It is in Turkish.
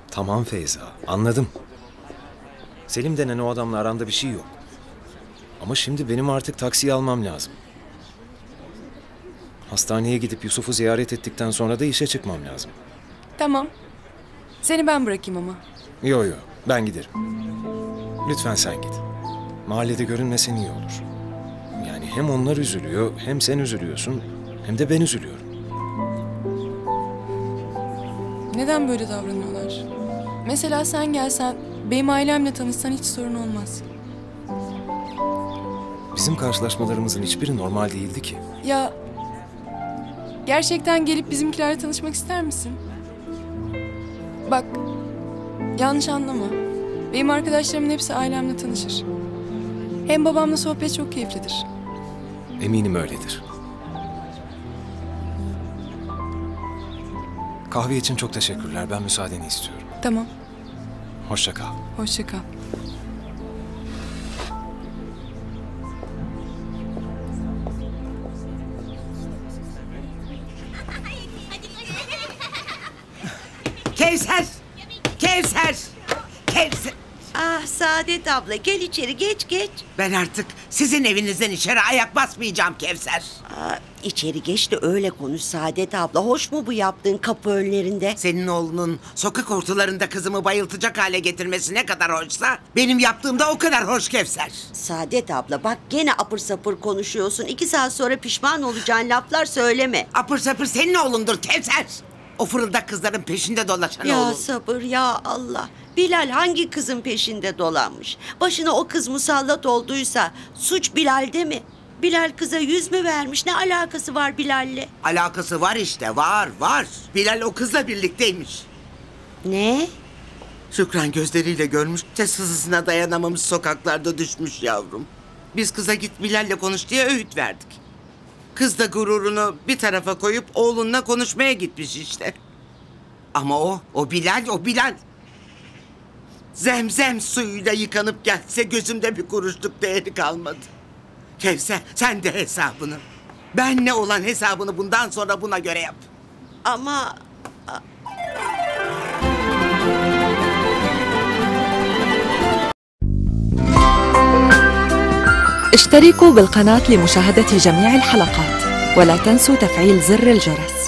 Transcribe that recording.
Tamam Feyza, anladım. Selim denen o adamla aranda bir şey yok. Ama şimdi benim artık taksiyi almam lazım. Hastaneye gidip Yusuf'u ziyaret ettikten sonra da işe çıkmam lazım. Tamam. Seni ben bırakayım ama. Yo, ben giderim. Lütfen sen git. Mahallede görünmesen iyi olur. Yani hem onlar üzülüyor, hem sen üzülüyorsun, hem de ben üzülüyorum. Neden böyle davranıyorlar? Mesela sen gelsen, benim ailemle tanışsan hiç sorun olmaz. Bizim karşılaşmalarımızın hiçbiri normal değildi ki. Ya, gerçekten gelip bizimkilerle tanışmak ister misin? Bak, yanlış anlama. Benim arkadaşlarımın hepsi ailemle tanışır. Hem babamla sohbet çok keyiflidir. Eminim öyledir. Kahve için çok teşekkürler. Ben müsaadeni istiyorum. Tamam, Hoşça kal. hoşça kal. Kevser! Kevser! Kevser! Ah Saadet abla gel içeri geç. Ben artık sizin evinizden içeri ayak basmayacağım Kevser. İçeri geç de öyle konuş Saadet abla. Hoş mu bu yaptığın kapı önlerinde? Senin oğlunun sokak ortalarında kızımı bayıltacak hale getirmesi ne kadar hoşsa benim yaptığım da o kadar hoş Kevser. Saadet abla bak gene apır sapır konuşuyorsun. 2 saat sonra pişman olacağın laflar söyleme. Apır sapır senin oğlundur Kevser. O fırıldak kızların peşinde dolaşan Ya oğlun. sabır ya Allah. Bilal hangi kızın peşinde dolanmış? Başına o kız musallat olduysa suç Bilal'de mi? Bilal kıza yüz mü vermiş? Ne alakası var Bilal'le? Alakası var işte var. Bilal o kızla birlikteymiş. Ne? Şükran gözleriyle görmüş de sızısına dayanamamış sokaklarda düşmüş yavrum. Biz kıza git Bilal'le konuş diye öğüt verdik. Kız da gururunu bir tarafa koyup oğlunla konuşmaya gitmiş işte. Ama o Bilal. Zemzem suyuyla yıkanıp gelse gözümde bir kuruşluk değeri kalmadı. Kevser sen de hesabını. Benle olan hesabını bundan sonra buna göre yap. Ama... اشتركوا بالقناة لمشاهدة جميع الحلقات ولا تنسوا تفعيل زر الجرس.